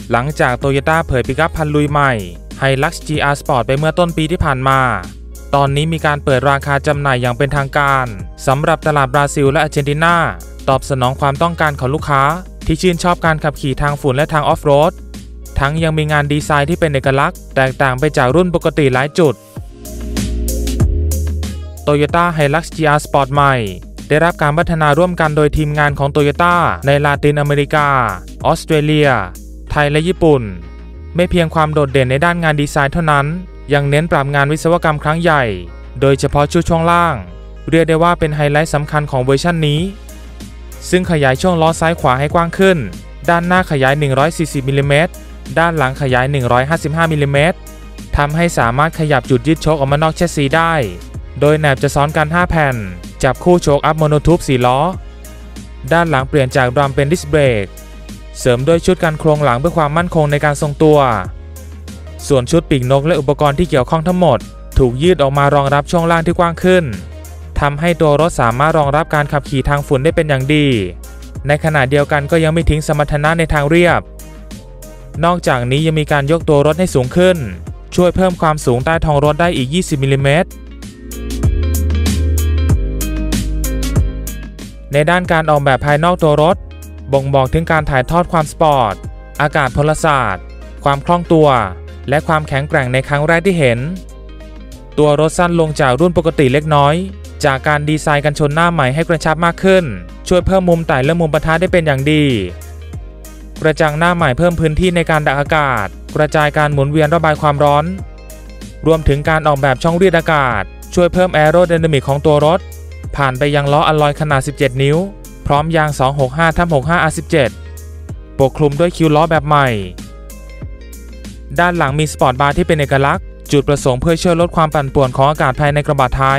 หลังจากโตโยต้าเผยปิกอัพพันลุยใหม่ Hilux GR Sport ไปเมื่อต้นปีที่ผ่านมาตอนนี้มีการเปิดราคาจำหน่ายอย่างเป็นทางการสำหรับตลาดบราซิลและอาร์เจนตินาตอบสนองความต้องการของลูกค้าที่ชื่นชอบการขับขี่ทางฝุ่นและทางออฟโรดทั้งยังมีงานดีไซน์ที่เป็นเอกลักษณ์แตกต่างไปจากรุ่นปกติหลายจุด Toyota Hilux GR Sport ใหม่ได้รับการพัฒนาร่วมกันโดยทีมงานของ Toyota ในลาตินอเมริกาออสเตรเลียไทยและญี่ปุ่นไม่เพียงความโดดเด่นในด้านงานดีไซน์เท่านั้นยังเน้นปรับงานวิศวกรรมครั้งใหญ่โดยเฉพาะชุดช่วงล่างเรียกได้ว่าเป็นไฮไลท์สำคัญของเวอร์ชันนี้ซึ่งขยายช่วงล้อซ้ายขวาให้กว้างขึ้นด้านหน้าขยาย140มิลลิเมตรด้านหลังขยาย155มิลลิเมตรทำให้สามารถขยับจุดยึดโชคออกมานอกแชสซีได้โดยแหนบจะซ้อนกัน5แผ่นจับคู่โชคอัพโมโนทูบ4ล้อด้านหลังเปลี่ยนจากดรัมเป็นดิสเบรกเสริมด้วยชุดกันโครงหลังเพื่อความมั่นคงในการทรงตัวส่วนชุดปีกนกและอุปกรณ์ที่เกี่ยวข้องทั้งหมดถูกยืดออกมารองรับช่วงล่างที่กว้างขึ้นทำให้ตัวรถสามารถรองรับการขับขี่ทางฝุ่นได้เป็นอย่างดีในขณะเดียวกันก็ยังไม่ทิ้งสมรรถนะในทางเรียบนอกจากนี้ยังมีการยกตัวรถให้สูงขึ้นช่วยเพิ่มความสูงใต้ท้องรถได้อีก20มิลลิเมตรในด้านการออกแบบภายนอกตัวรถบ่งบอกถึงการถ่ายทอดความสปอร์ตอากาศพลศาสตร์ความคล่องตัวและความแข็งแกร่งในครั้งแรกที่เห็นตัวรถสั้นลงจากรุ่นปกติเล็กน้อยจากการดีไซน์กันชนหน้าใหม่ให้กระชับมากขึ้นช่วยเพิ่มมุมไต่และมุมปะทะได้เป็นอย่างดีกระจังหน้าใหม่เพิ่มพื้นที่ในการดักอากาศกระจายการหมุนเวียนระบายความร้อนรวมถึงการออกแบบช่องรีดอากาศช่วยเพิ่มแอโรไดนามิกของตัวรถผ่านไปยังล้ออลลอยขนาด17นิ้วพร้อมยาง 265/65 R17 ปกคลุมด้วยคิ้วล้อแบบใหม่ด้านหลังมีสปอร์ตบาร์ที่เป็นเอกลักษณ์จุดประสงค์เพื่อช่วยลดความปั่นป่วนของอากาศภายในกระบะท้าย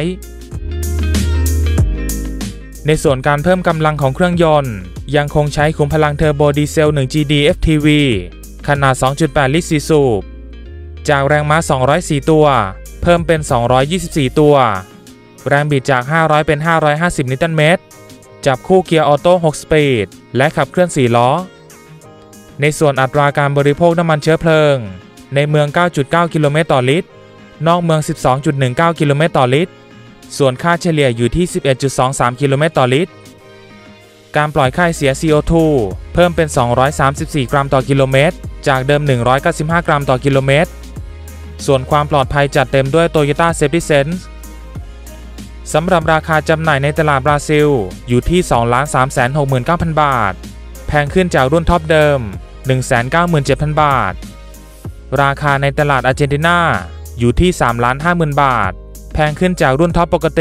ในส่วนการเพิ่มกำลังของเครื่องยนต์ยังคงใช้ขุมพลังเทอร์โบดีเซล 1GD FTV ขนาด 2.8 ลิตร4สูบจากแรงม้า204ตัวเพิ่มเป็น224ตัวแรงบิดจาก500เป็น550นิวตันเมตรจับคู่เกียร์ออโต้6สปีดและขับเคลื่อน4ล้อในส่วนอัตราการบริโภคน้ำมันเชื้อเพลิงในเมือง 9.9 กิโลเมตรต่อลิตรนอกเมือง 12.19 กิโลเมตรต่อลิตรส่วนค่าเฉลี่ยอยู่ที่ 11.23 กิโลเมตรต่อลิตรการปล่อยค่าเสีย CO2 เพิ่มเป็น234กรัมต่อกิโลเมตรจากเดิม195กรัมต่อกิโลเมตรส่วนความปลอดภัยจัดเต็มด้วย Toyota Safety Sense สำหรับราคาจำหน่ายในตลาดบราซิลอยู่ที่ 2,369,000 บาทแพงขึ้นจากรุ่นท็อปเดิม 197,000 บาทราคาในตลาดอาร์เจนตินาอยู่ที่ 3,50,000 บาทแพงขึ้นจากรุ่นท็อปปกติ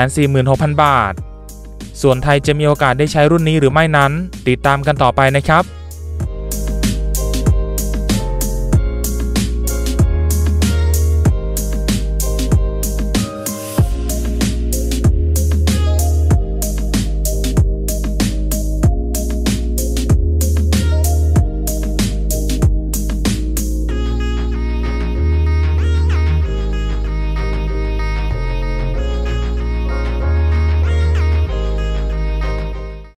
346,000 บาทส่วนไทยจะมีโอกาสได้ใช้รุ่นนี้หรือไม่นั้นติดตามกันต่อไปนะครับ